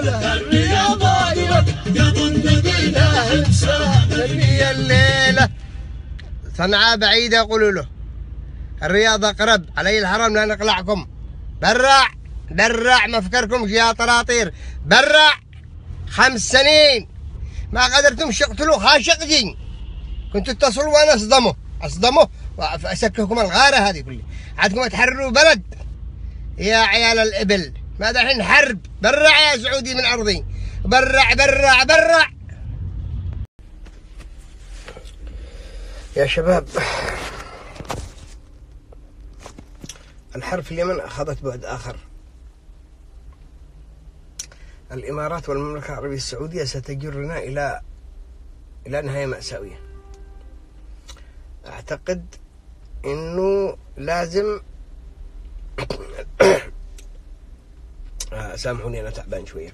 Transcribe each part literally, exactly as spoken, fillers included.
له الرياضة يظن بنا إنسان. نرمي الليلة صنعاء بعيدة يقولوا له الرياضة قرب علي الحرم لا نقلعكم. برع برع ما فكركم يا طراطير. برع خمس سنين ما قدرتم تقتلوا خاشقجين. كنتوا تتصلوا وانا اصدموا اصدموا واسككم الغاره هذه كلها. عادكم تحرروا بلد يا عيال الابل. ما دحين حرب. برع يا سعودي من ارضي. برع برع برع يا شباب. الحرب في اليمن اخذت بعد اخر. الامارات والمملكه العربيه السعوديه ستجرنا الى الى نهايه مأساويه. اعتقد انه لازم سامحوني انا تعبان شويه.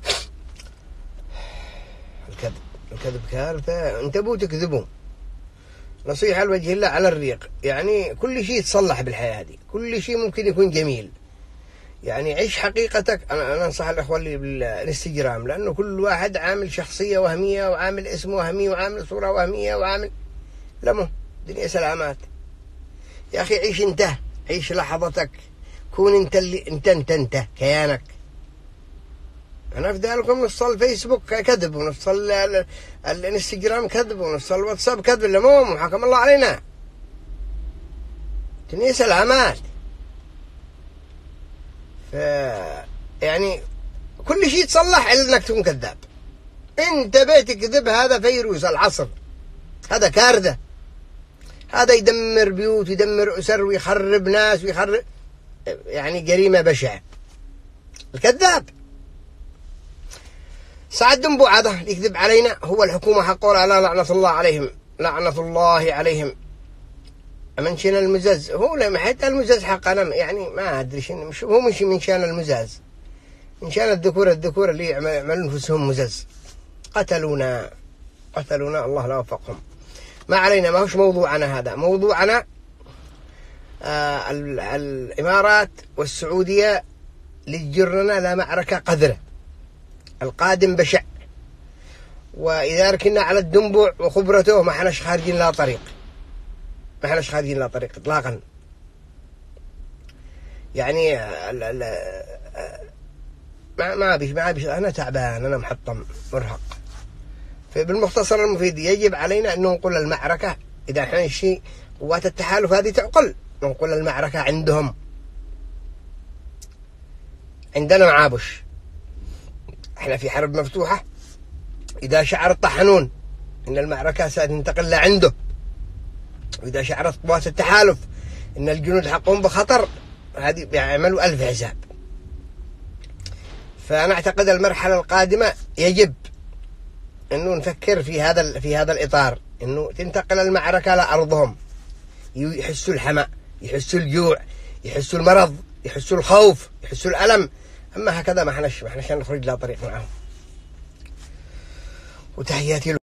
الكذب الكذب كارثه. انتبهوا تكذبوا. نصيحه لوجه الله على الريق. يعني كل شيء يتصلح بالحياه هذه. كل شيء ممكن يكون جميل. يعني عيش حقيقتك. انا انا انصح الاخوه اللي بالانستغرام لانه كل واحد عامل شخصيه وهميه وعامل اسم وهمي وعامل صوره وهميه وعامل لمه دنيا سلامات. يا اخي عيش انت. عيش لحظتك. كون انت اللي انت انت انت كيانك. انا افدى لكم نص الفيسبوك كذب ونص الانستغرام كذب ونص الواتساب كذب. لموم حكم الله علينا. دنيا سلامات. ف يعني كل شيء يتصلح الا انك تكون كذاب. انت بيت كذب. هذا فيروس العصر. هذا كارثه. هذا يدمر بيوت ويدمر اسر ويخرب ناس ويخرب. يعني جريمه بشعه. الكذاب سعد دنبو عاده يكذب علينا. هو الحكومه حقونا لا لعنه الله عليهم. لعنه الله عليهم. من شان المزاز هو لما حتى المزاز حق انا يعني ما ادري شنو. هو مش من شان المزاز. من شان الذكور الذكور اللي يعملون انفسهم مزاز. قتلونا قتلونا الله لا وفقهم. ما علينا. ما هوش موضوعنا هذا. موضوعنا آه الامارات والسعوديه لتجرنا لمعركه قذره. القادم بشع. واذا ركنا على الدنبوع وخبرته ما احناش خارجين لا طريق. ما احناش خارجين لا طريق اطلاقا. يعني ال ال ما ما بيش ما بيش انا تعبان. انا محطم مرهق. فبالمختصر المفيد يجب علينا ان ننقل المعركه. اذا احنا شيء قوات التحالف هذه تعقل ننقل المعركه عندهم. عندنا معابش. احنا في حرب مفتوحه. اذا شعر الطحنون ان المعركه ستنتقل لعنده وإذا شعرت قوات التحالف إن الجنود حقهم بخطر هذه بيعملوا ألف حساب. فأنا أعتقد المرحلة القادمة يجب إنه نفكر في هذا في هذا الإطار. إنه تنتقل المعركة لأرضهم. يحسوا الحمى. يحسوا الجوع. يحسوا المرض. يحسوا الخوف. يحسوا الألم. أما هكذا ما احناش ما احناش نخرج لا طريق معهم. وتحياتي